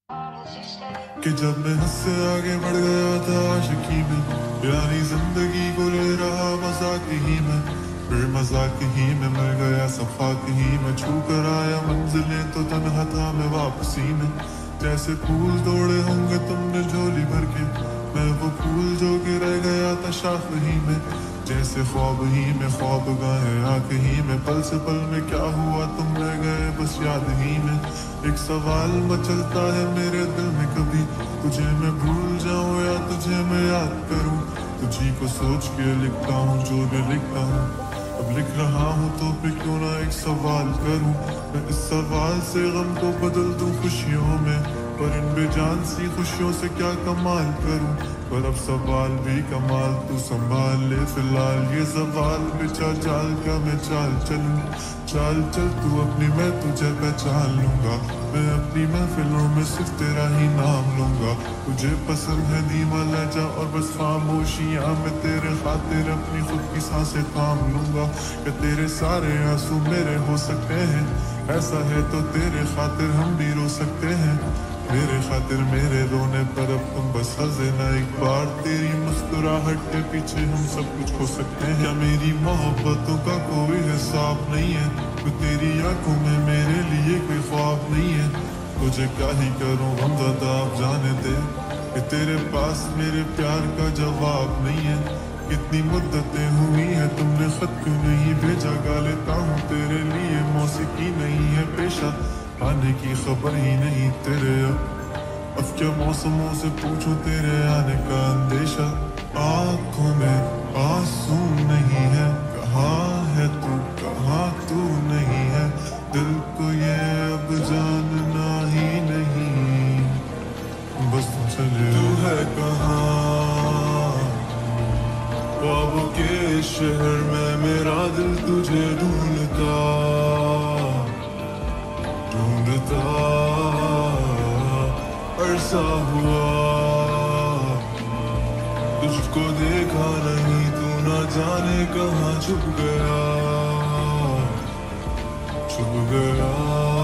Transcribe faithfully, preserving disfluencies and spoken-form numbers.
کہ جب میں حد سے آگے بڑھ گیا تھا عاشقی میں، یعنی زندگی کو لے رہا مذاق ہی میں، پھر مذاق ہی میں مر گیا صفاق ہی میں، چھو کر آیا منزلیں تو تنہا تھا میں واپسی میں، جیسے پھول توڑے ہوں گے تم نے جھولی بھر کے، میں وہ پھول جو کہ رہ گیا تھا شاخ ہی میں، جیسے خواب ہی میں خواب گاہیں آنکھ ہی میں، پل سے پل میں کیا ہوا تم رہ گئے بس یاد ہی میں، ایک سوال مچلتا ہے میرے دل میں کبھی، تجھے میں بھول جاؤں یا تجھے میں یاد کروں، تجھی کو سوچ کے لکھتا ہوں جو بھی لکھتا ہوں، اب لکھ رہا ہوں تو پھر کیوں نہ ایک سوال کروں، میں اس سوال سے غم کو بدل دوں خوشیوں میں، پر ان بے جان سی خوشیوں سے کیا کمال کروں، پر اب سوال بھی کمال تو سنبھال لے فی الحال، یہ سوال بچا چال کا میں چال چلوں، چال چل تو اپنی میں تجھے پہچان لوں گا، میں اپنی محفلوں میں صرف تیرا ہی نام لوں گا، تجھے پسند ہے دھیما لہجہ اور بس خاموشیاں، میں تیرے خاطر اپنی خود کی سانسیں تھام لوں گا، کہ تیرے سارے آنسو میرے ہو سکتے ہیں، ایسا ہے تو تیرے خاطر ہم بھی رو سکتے ہیں، میرے خاطر میرے رونے پر اب تم بس ہنسے نہ ایک بار، تیری مسکراہٹ کے پیچھے ہم سب کچھ ہو سکتے ہیں، کیا میری محبتوں کا کوئی حساب نہیں ہے، تو تیری آنکھوں میں میرے لیے کوئی خواب نہیں ہے، تجھے کیا ہی کروں ہم زیادہ آپ جانے دے، کہ تیرے پاس میرے پیار کا جواب نہیں ہے، کتنی مدتیں ہوئی ہیں تم نے خط کیوں نہیں بھیجا، گا لیتا ہوں تیرے لیے موسیقی نہیں ہے پیشہ، آنے کی خبر ہی نہیں تیرے اب اب کیا موسموں سے پوچھو تیرے آنے کا اندیشہ، آنکھوں میں آنسو نہیں ہے، کہاں ہے تو کہاں تو نہیں ہے، دل کو یہ اب جاننا ہی نہیں، بس تو چلے تو ہے کہاں، خوابوں کے شہر میں میرا دل تجھے ڈھونڈتا ڈھونڈتا عرصہ ہوا، تجھ کو دیکھا نہیں تو نہ جانے کہاں چھپ گیا چھپ گیا